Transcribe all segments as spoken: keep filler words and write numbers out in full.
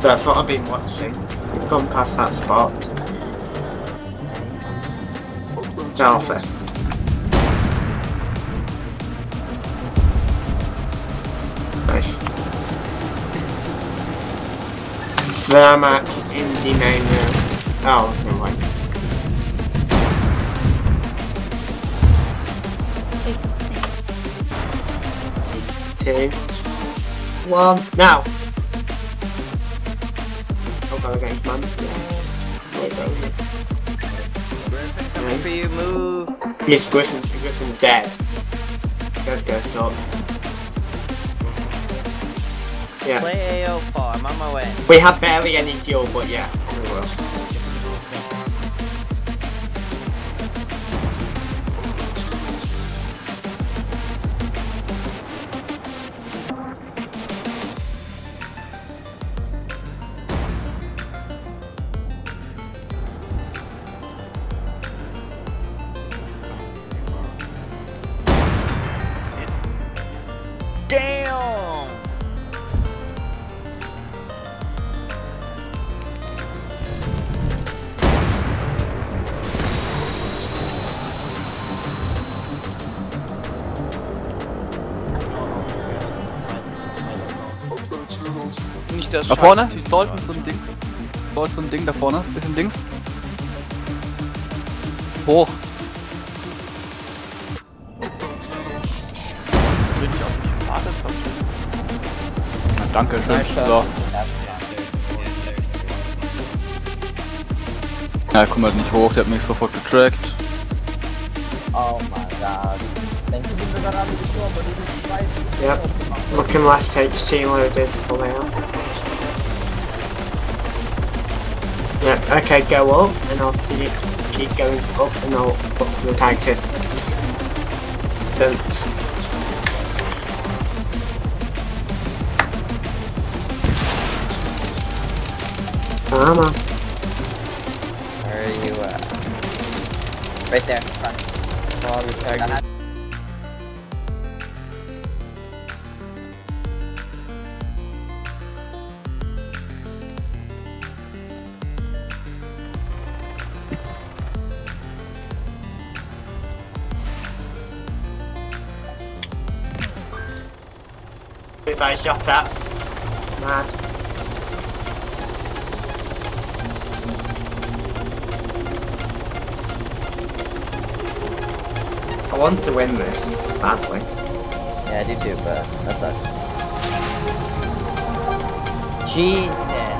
That's what I've been watching. Gone past that spot. Alpha. Nice. Thermac in the main round. Oh, never mind. Two. One. Now! Oh god, again, man. Yeah. Wait, wait, wait. Griffin, you move. Miss Griffin, Griffin's dead. Go, go, stop. Yeah. Play A O four, I'm on my way. We have barely any fuel, but yeah, we will. Damn! Nicht das Da vorne, Salt ist so ein Ding. Salt ist so ein Ding da vorne, bisschen links. Hoch. Bin ich auf die Fahrt Na, danke schön. So. Ja, komm halt nicht hoch, der hat mich sofort getrackt. Oh my god. Denkst du, sind wir gerade gestorben, weil du nicht weißt? Yep. Looking left H T loaded for now. Yeah, okay, go up and I'll see you keep going up and I'll put the tags in. Don't. ArmA. Where are you at? Right there, front. Oh, wir taggen. If I shot at. Mad. I want to win this badly. Yeah, I do too, but that sucks. Jesus.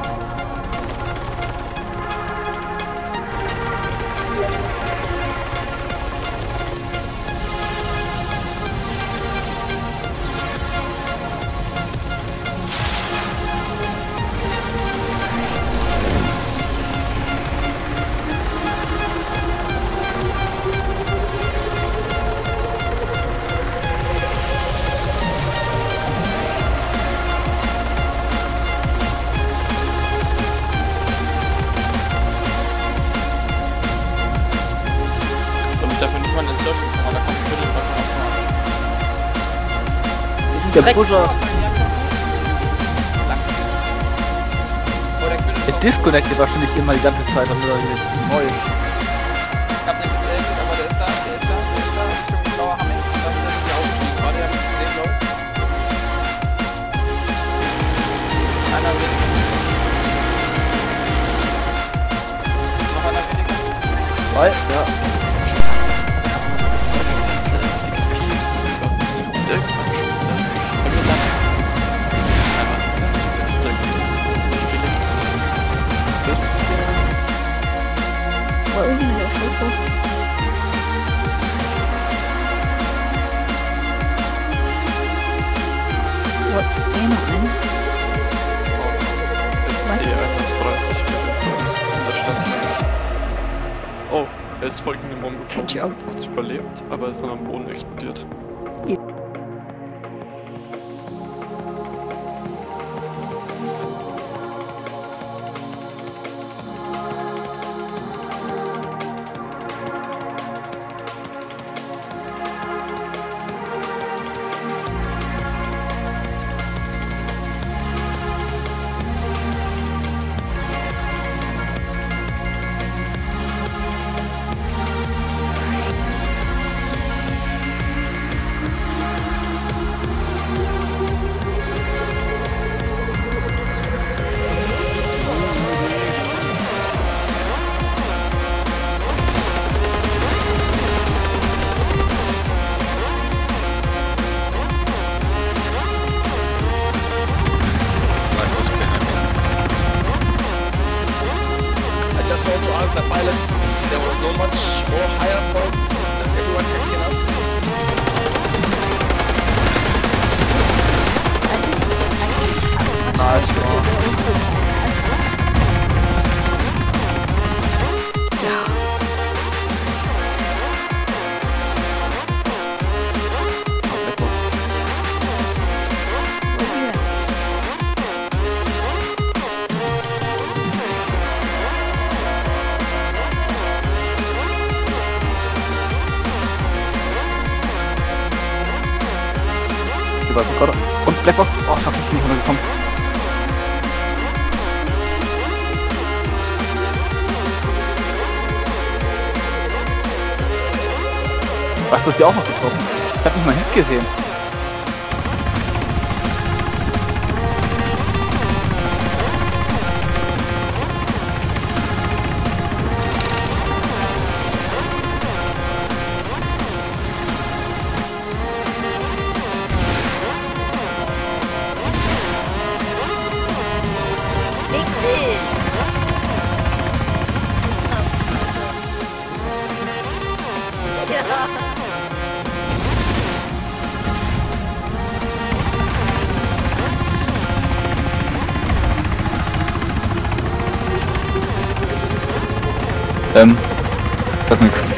Der Pusher. Der disconnectet wahrscheinlich immer die ganze Zeit, damit er neu. Ich hab den gesehen, aber der ist da, der ist da, der ist da. Ich bin blauer Hamming. Das ist nicht aufgestiegen. Warte, der ist den blau. Einer weniger. Noch einer weniger. Zwei, ja. What are we gonna go for? What's in on? C einunddreißig in der Stadt. Oh, er ist voll gegen den Baum geflogen. Hat es überlebt, aber ist dann am Boden explodiert. much more higher point that everyone can kill us. Nice one. Über Gott. Und Blackbox. Oh, ich hab nicht runtergekommen. Was, du hast die auch noch getroffen? Ich hab nicht mal Hit gesehen. Ähm, sag nix.